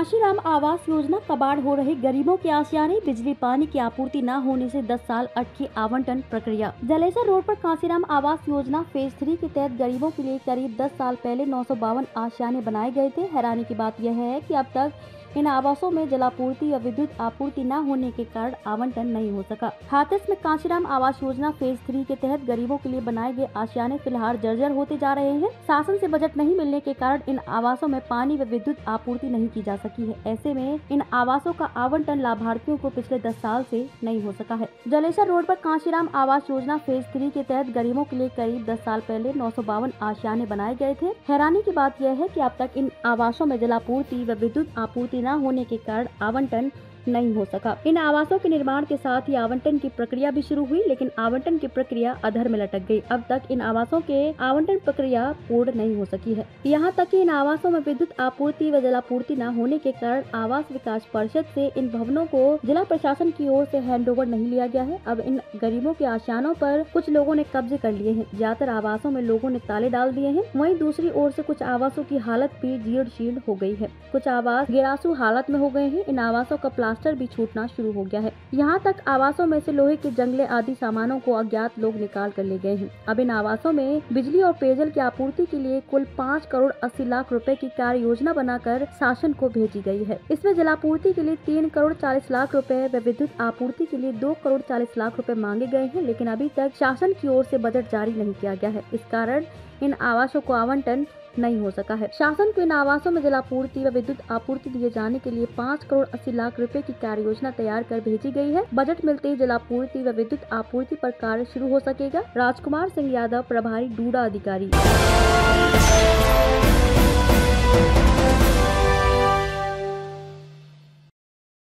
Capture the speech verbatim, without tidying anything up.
कांशीराम आवास योजना कबाड़ हो रहे गरीबों के आशियाने, बिजली पानी की आपूर्ति न होने से दस साल अटकी आवंटन प्रक्रिया। जलेसर रोड पर कांशीराम आवास योजना फेज थ्री के तहत गरीबों के लिए करीब दस साल पहले नौ सौ बावन आशियाने बनाए गए थे। हैरानी की बात यह है कि अब तक इन आवासों में जलापूर्ति व विद्युत आपूर्ति न होने के कारण आवंटन नहीं हो सका। हाथरस में कांशीराम आवास योजना फेज थ्री के तहत गरीबों के लिए बनाए गए आशियाने फिलहाल जर्जर होते जा रहे हैं। शासन से बजट नहीं मिलने के कारण इन आवासों में पानी व विद्युत आपूर्ति नहीं की जा सकी है। ऐसे में इन आवासों का आवंटन लाभार्थियों को पिछले दस साल से नहीं हो सका है। जलेसर रोड पर कांशीराम आवास योजना फेज थ्री के तहत गरीबों के लिए करीब दस साल पहले नौ सौ बावन आशियाने बनाए गए थे। हैरानी की बात यह है कि अब तक इन आवासों में जलापूर्ति व विद्युत आपूर्ति न होने के कारण आवंटन नहीं हो सका। इन आवासों के निर्माण के साथ ही आवंटन की प्रक्रिया भी शुरू हुई, लेकिन आवंटन की प्रक्रिया अधर में लटक गई। अब तक इन आवासों के आवंटन प्रक्रिया पूर्ण नहीं हो सकी है। यहाँ तक कि इन आवासों में विद्युत आपूर्ति व जलापूर्ति न होने के कारण आवास विकास परिषद से इन भवनों को जिला प्रशासन की ओर से हैंडओवर नहीं लिया गया है। अब इन गरीबों के आशियानों पर कुछ लोगों ने कब्जे कर लिए हैं। ज्यादातर आवासों में लोगों ने ताले डाल दिए हैं। वहीं दूसरी ओर से कुछ आवासों की हालत भी जीर्ण शीर्ण हो गई है। कुछ आवास गिरासू हालत में हो गए हैं। इन आवासों का प्लास्टर भी छूटना शुरू हो गया है। यहाँ तक आवासों में से लोहे के जंगले आदि सामानों को अज्ञात लोग निकाल कर ले गए हैं। अब इन आवासों में बिजली और पेयजल की आपूर्ति के लिए कुल पाँच करोड़ अस्सी लाख रुपए की कार्य योजना बनाकर शासन को भेजी गई है। इसमें जलापूर्ति के लिए तीन करोड़ चालीस लाख रुपए व विद्युत आपूर्ति के लिए दो करोड़ चालीस लाख रुपए मांगे गए हैं, लेकिन अभी तक शासन की ओर से बजट जारी नहीं किया गया है। इस कारण इन आवासों को आवंटन नहीं हो सका है। शासन को इन आवासों में जलापूर्ति व विद्युत आपूर्ति दिए जाने के लिए पाँच करोड़ अस्सी लाख रुपए की कार्य योजना तैयार कर भेजी गई है। बजट मिलते ही जलापूर्ति व विद्युत आपूर्ति पर कार्य शुरू हो सकेगा। राजकुमार सिंह यादव, प्रभारी डूडा अधिकारी।